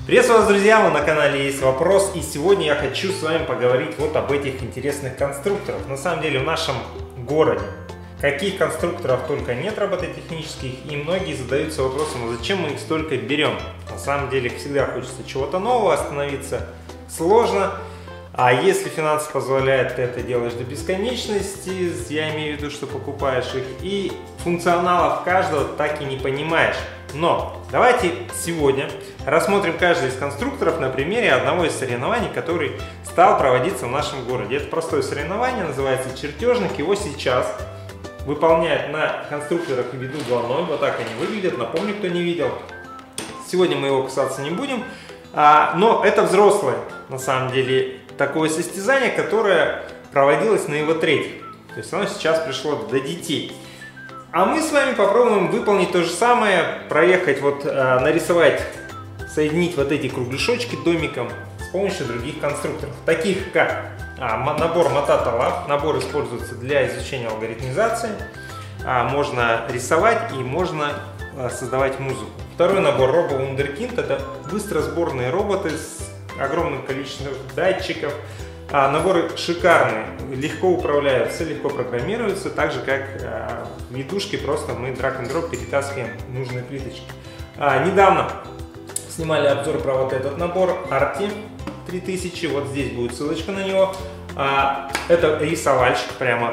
Приветствую вас, друзья! Вы на канале Есть Вопрос, и сегодня я хочу с вами поговорить вот об этих интересных конструкторах. На самом деле в нашем городе каких конструкторов только нет робототехнических, и многие задаются вопросом, а зачем мы их столько берем? На самом деле всегда хочется чего-то нового, остановиться сложно. А если финансы позволяют, ты это делаешь до бесконечности, я имею в виду, что покупаешь их, и функционалов каждого так и не понимаешь. Но давайте сегодня рассмотрим каждый из конструкторов на примере одного из соревнований, который стал проводиться в нашем городе. Это простое соревнование, называется чертежник. Его сейчас выполняют на конструкторах Виду 2.0. Вот так они выглядят. Напомню, кто не видел. Сегодня мы его касаться не будем. Но это взрослое, на самом деле, такое состязание, которое проводилось на EVO 3. То есть оно сейчас пришло до детей. А мы с вами попробуем выполнить то же самое, проехать, нарисовать, соединить вот эти кругляшочки домиком с помощью других конструкторов, таких как набор Matata Lab. Набор используется для изучения алгоритмизации, можно рисовать и можно создавать музыку. Второй набор Robo Wunderkind, это быстросборные роботы с огромным количеством датчиков. Наборы шикарные, легко управляются, легко программируются, так же как видушки, просто мы drag-and-drop перетаскиваем нужные плиточки. Недавно снимали обзор про вот этот набор Arti 3000, вот здесь будет ссылочка на него. Это рисовальщик, прямо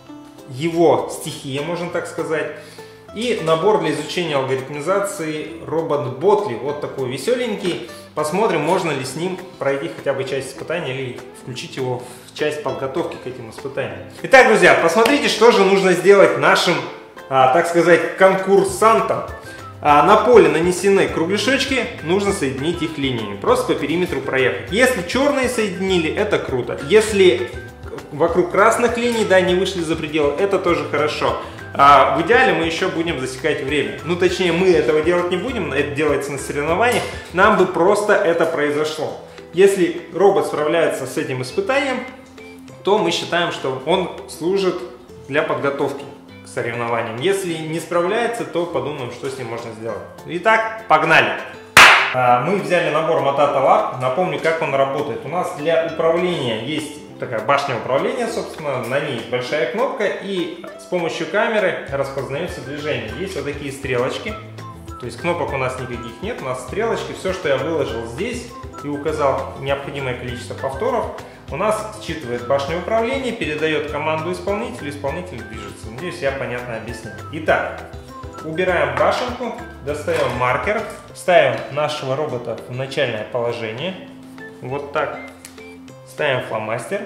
его стихия, можно так сказать. И набор для изучения алгоритмизации робот Ботли, вот такой веселенький. Посмотрим, можно ли с ним пройти хотя бы часть испытания или включить его в часть подготовки к этим испытаниям. Итак, друзья, посмотрите, что же нужно сделать нашим, так сказать, конкурсантам. На поле нанесены кругляшочки, нужно соединить их линиями, просто по периметру проехать. Если черные соединили, это круто. Если вокруг красных линий, не вышли за пределы, это тоже хорошо. В идеале мы еще будем засекать время. Точнее, мы этого делать не будем, это делается на соревнованиях. Нам бы просто это произошло. Если робот справляется с этим испытанием, то мы считаем, что он служит для подготовки к соревнованиям. Если не справляется, то подумаем, что с ним можно сделать. Итак, погнали! Мы взяли набор Matata Lab. Напомню, как он работает. У нас для управления есть такая башня управления, собственно, на ней есть большая кнопка, и с помощью камеры распознается движение. Есть вот такие стрелочки, то есть кнопок у нас никаких нет, у нас стрелочки. Все, что я выложил здесь и указал необходимое количество повторов, у нас считывает башню управления, передает команду исполнителю, исполнитель движется. Надеюсь, я понятно объяснил. Итак, убираем башенку, достаем маркер, ставим нашего робота в начальное положение, вот так. Ставим фломастер.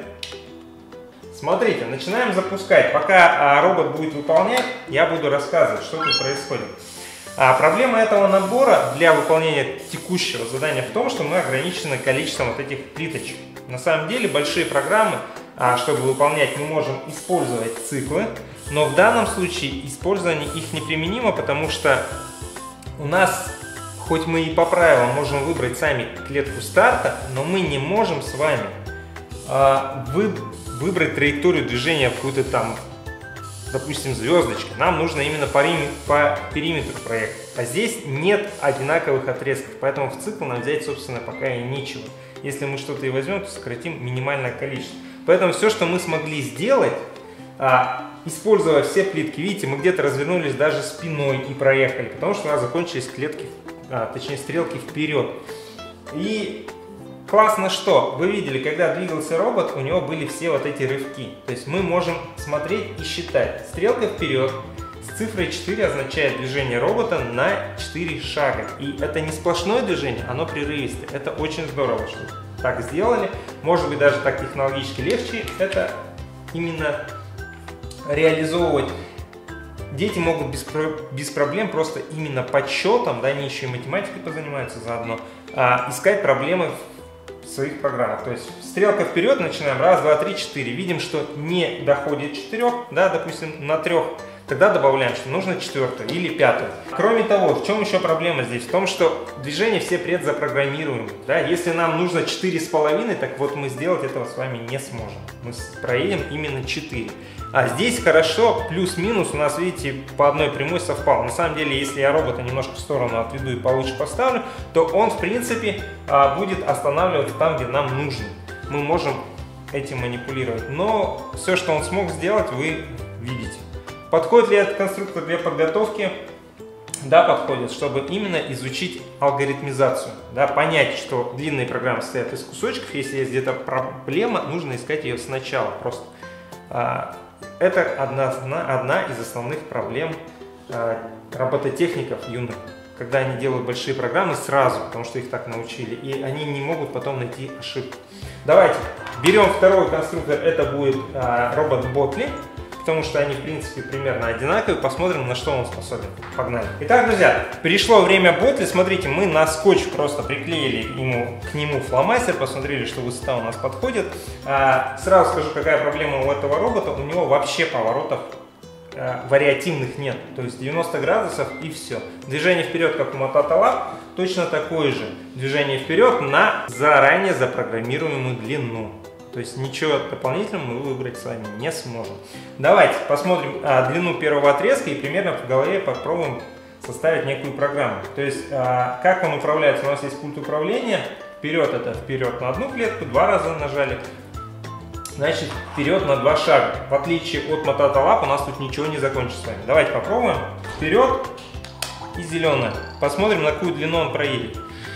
Смотрите, начинаем запускать. Пока робот будет выполнять, я буду рассказывать, что тут происходит. Проблема этого набора для выполнения текущего задания в том, что мы ограничены количеством вот этих плиточек. На самом деле большие программы, чтобы выполнять, мы можем использовать циклы, но в данном случае использование их неприменимо, потому что у нас, хоть мы и по правилам можем выбрать сами клетку старта, но мы не можем с вами выбрать траекторию движения в какую-то там, допустим, звездочку. Нам нужно именно по периметру проекта. А здесь нет одинаковых отрезков, поэтому в цикл нам взять, собственно, пока и нечего. Если мы что-то и возьмем, то сократим минимальное количество. Поэтому все, что мы смогли сделать, используя все плитки, видите, мы где-то развернулись даже спиной и проехали, потому что у нас закончились клетки, точнее стрелки вперед. И классно, что вы видели, когда двигался робот, у него были все вот эти рывки. То есть мы можем смотреть и считать. Стрелка вперед с цифрой 4 означает движение робота на 4 шага. И это не сплошное движение, оно прерывистое. Это очень здорово, что так сделали. Может быть, даже так технологически легче это именно реализовывать. Дети могут без проблем просто именно подсчетом, они еще и математикой позанимаются заодно, искать проблемы в своих программах. То есть стрелка вперед, начинаем, раз, два, три, четыре. Видим, что не доходит 4, допустим, на 3 тогда добавляем, что нужно 4-ю или 5-ю. Кроме того, в чем еще проблема здесь? В том, что движения все предзапрограммируемы. Да? Если нам нужно 4,5, так вот мы сделать этого с вами не сможем. Мы проедем именно 4. А здесь хорошо, плюс-минус у нас, видите, по одной прямой совпал. На самом деле, если я робота немножко в сторону отведу и получше поставлю, то он, в принципе, будет останавливаться там, где нам нужно. Мы можем этим манипулировать. Но все, что он смог сделать, вы видите. Подходит ли этот конструктор для подготовки? Да, подходит, чтобы именно изучить алгоритмизацию, да, понять, что длинные программы состоят из кусочков. Если есть где-то проблема, нужно искать ее сначала просто. Это одна из основных проблем робототехников юных, когда они делают большие программы сразу, потому что их так научили, и они не могут потом найти ошибку. Давайте берем второй конструктор, это будет робот Botley, потому что они в принципе примерно одинаковые, посмотрим, на что он способен. Погнали. Итак, друзья, пришло время Botley. Смотрите, мы на скотч просто приклеили к нему фломастер, посмотрели, что высота у нас подходит. Сразу скажу, какая проблема у этого робота. У него вообще поворотов вариативных нет, то есть 90 градусов и все. Движение вперед, как у Mototolab, точно такое же. Движение вперед на заранее запрограммируемую длину. То есть ничего дополнительного мы выбрать с вами не сможем. Давайте посмотрим длину первого отрезка и примерно в голове попробуем составить некую программу. То есть как он управляется. У нас есть пульт управления. Вперед — это вперед на одну клетку, 2 раза нажали. Значит, вперед на 2 шага. В отличие от Mototolab у нас тут ничего не закончится с вами. Давайте попробуем. Вперед и зеленая. Посмотрим, на какую длину он проедет.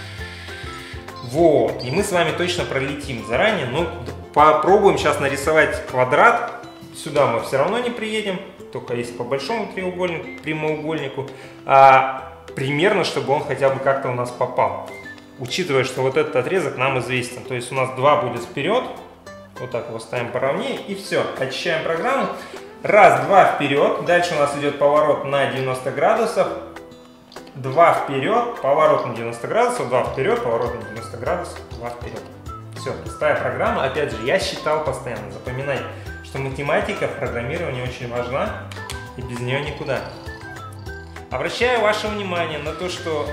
Вот. И мы с вами точно пролетим заранее. Ну, попробуем сейчас нарисовать квадрат. Сюда мы все равно не приедем. Только если по большому прямоугольнику. Примерно, чтобы он хотя бы как-то у нас попал. Учитывая, что вот этот отрезок нам известен. То есть у нас 2 будет вперед. Вот так его ставим поровнее, и все. Очищаем программу. Раз, 2 вперед. Дальше у нас идет поворот на 90 градусов. 2 вперед, поворот на 90 градусов, 2 вперед, поворот на 90 градусов, 2 вперед. Все, простая программа. Опять же, я считал постоянно. Запоминайте, что математика в программировании очень важна, и без нее никуда. Обращаю ваше внимание на то, что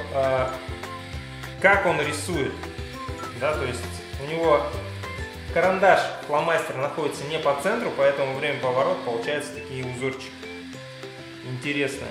как он рисует. Да, то есть у него карандаш, фломастер находится не по центру, поэтому во время поворота получаются такие узорчики. Интересно.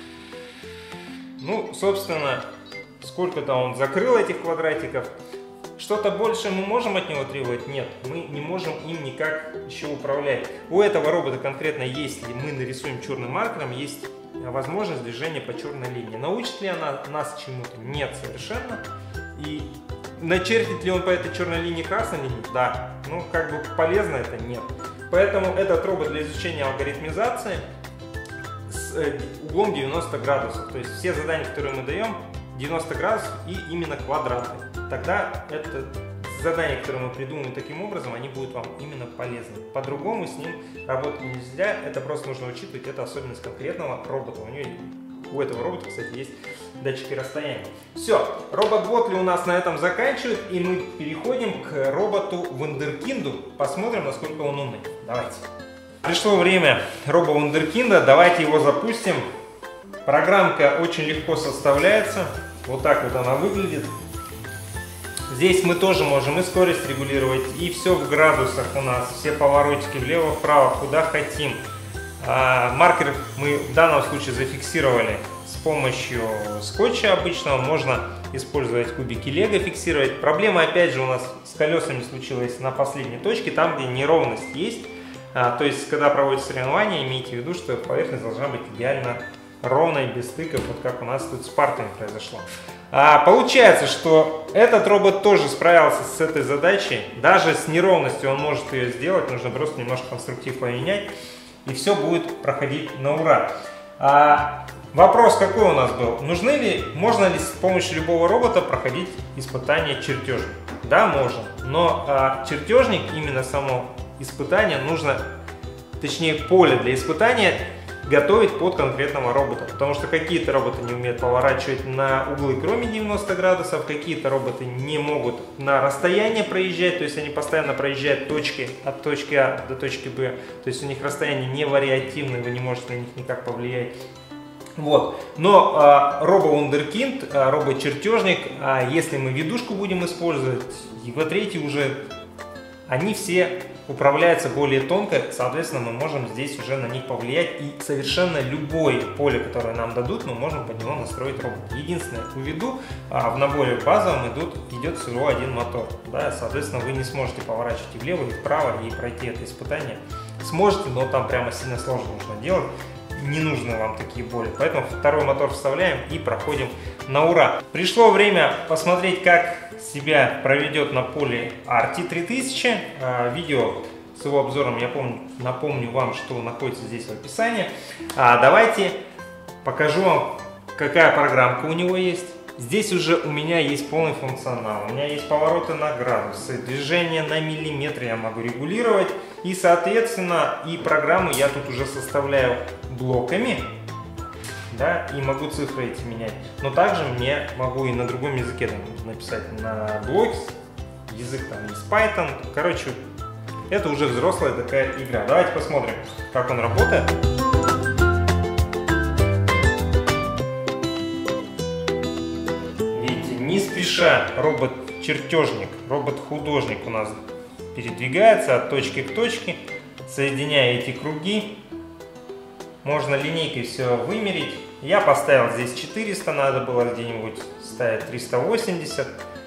Ну, собственно, сколько-то он закрыл этих квадратиков. Что-то больше мы можем от него требовать? Нет, мы не можем им никак еще управлять. У этого робота конкретно, если мы нарисуем черным маркером, есть возможность движения по черной линии. Научит ли она нас чему-то? Нет, совершенно. И начертит ли он по этой черной линии красной линии? Да. Ну, как бы полезно это? Нет. Поэтому этот робот для изучения алгоритмизации с углом 90 градусов. То есть все задания, которые мы даем, 90 градусов и именно квадраты. Тогда это задания, которые мы придумаем таким образом, они будут вам именно полезны. По-другому с ним работать нельзя. Это просто нужно учитывать. Это особенность конкретного робота. У этого робота, кстати, есть датчики расстояния. Все, робот Botley у нас на этом заканчивает, и мы переходим к роботу Вундеркинду. Посмотрим, насколько он умный. Давайте. Пришло время робота Вундеркинда. Давайте его запустим. Программка очень легко составляется. Вот так вот она выглядит. Здесь мы тоже можем и скорость регулировать, и все в градусах у нас. Все поворотики влево-вправо, куда хотим. Маркер мы в данном случае зафиксировали с помощью скотча обычного. Можно использовать кубики лего, фиксировать. Проблема опять же у нас с колесами случилась на последней точке, там где неровность есть. То есть когда проводите соревнования, имейте в виду, что поверхность должна быть идеально ровной, без стыков, вот как у нас тут с партами произошло. Получается, что этот робот тоже справился с этой задачей. Даже с неровностью он может ее сделать, нужно просто немножко конструктив поменять. И все будет проходить на ура. Вопрос какой у нас был? Можно ли с помощью любого робота проходить испытание чертежник? Да, можно. Но чертежник, именно само испытание, нужно, точнее поле для испытания, готовить под конкретного робота. Потому что какие-то роботы не умеют поворачивать на углы кроме 90 градусов, какие-то роботы не могут на расстояние проезжать, то есть они постоянно проезжают точки от точки А до точки Б, то есть у них расстояние не вариативное, вы не можете на них никак повлиять. Вот. Но робо-вундеркинд, робот-чертежник, если мы ведушку будем использовать, его третий уже, они все управляются более тонко, соответственно, мы можем здесь уже на них повлиять, и совершенно любое поле, которое нам дадут, мы можем под него настроить робот. Единственное, у веду в наборе базовом идет всего один мотор, да, соответственно, вы не сможете поворачивать и влево, и вправо, и пройти это испытание. Сможете, но там прямо сильно сложно нужно делать. Не нужны вам такие боли. Поэтому второй мотор вставляем и проходим на ура. Пришло время посмотреть, как себя проведет на поле RT3000. Видео с его обзором, я напомню вам, что находится здесь в описании. Давайте покажу вам, какая программка у него есть. Здесь уже у меня есть полный функционал. У меня есть повороты на градусы, движение на миллиметры я могу регулировать. И, соответственно, и программу я тут уже составляю блоками, да, и могу цифры эти менять. Но также мне могу и на другом языке там написать на блоке, язык там есть Python. Короче, это уже взрослая такая игра. Давайте посмотрим, как он работает. Не спеша робот-чертежник, робот-художник у нас передвигается от точки к точке, соединяя эти круги. Можно линейкой все вымерить. Я поставил здесь 400, надо было где-нибудь ставить 380.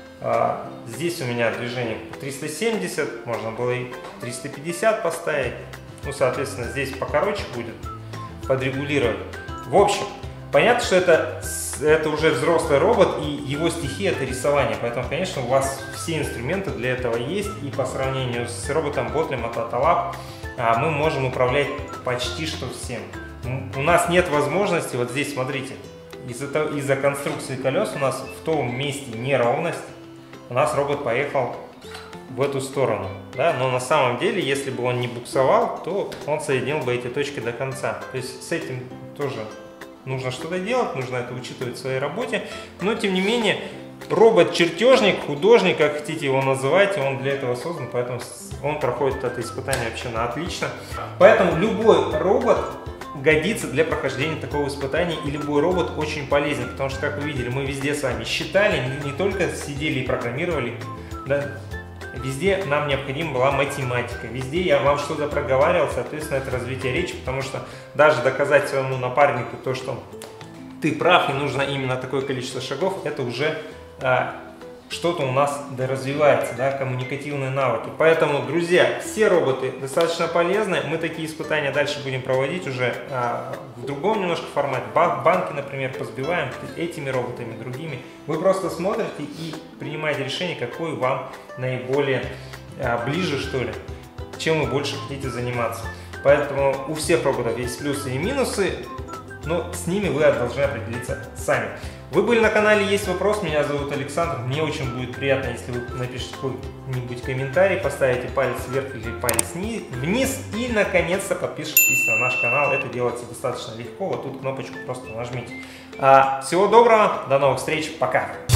Здесь у меня движение 370, можно было и 350 поставить. Ну, соответственно, здесь покороче будет, подрегулировать. В общем, понятно, что это уже взрослый робот, и его стихия — это рисование. Поэтому, конечно, у вас все инструменты для этого есть. И по сравнению с роботом Botley Motolab мы можем управлять почти что всем. У нас нет возможности, вот здесь, смотрите, из-за конструкции колес у нас в том месте неровность. У нас робот поехал в эту сторону. Да? Но на самом деле, если бы он не буксовал, то он соединил бы эти точки до конца. То есть с этим тоже нужно что-то делать, нужно это учитывать в своей работе. Но тем не менее, робот-чертежник, художник, как хотите его называть, он для этого создан, поэтому он проходит это испытание вообще на отлично. Поэтому любой робот годится для прохождения такого испытания, и любой робот очень полезен, потому что, как вы видели, мы везде с вами считали, не только сидели и программировали, да? Везде нам необходима была математика, везде я вам что-то проговаривал, соответственно, это развитие речи, потому что даже доказать своему напарнику то, что ты прав и нужно именно такое количество шагов, это уже что-то у нас доразвивается, да, коммуникативные навыки. Поэтому, друзья, все роботы достаточно полезны. Мы такие испытания дальше будем проводить уже в другом немножко формате. Банки, например, позбиваем этими роботами, другими. Вы просто смотрите и принимаете решение, какой вам наиболее ближе, что ли, чем вы больше хотите заниматься. Поэтому у всех роботов есть плюсы и минусы, но с ними вы должны определиться сами. Вы были на канале «Есть вопрос», меня зовут Александр. Мне очень будет приятно, если вы напишите какой-нибудь комментарий, поставите палец вверх или палец вниз и, наконец-то, подпишитесь на наш канал. Это делается достаточно легко, вот тут кнопочку просто нажмите. Всего доброго, до новых встреч, пока!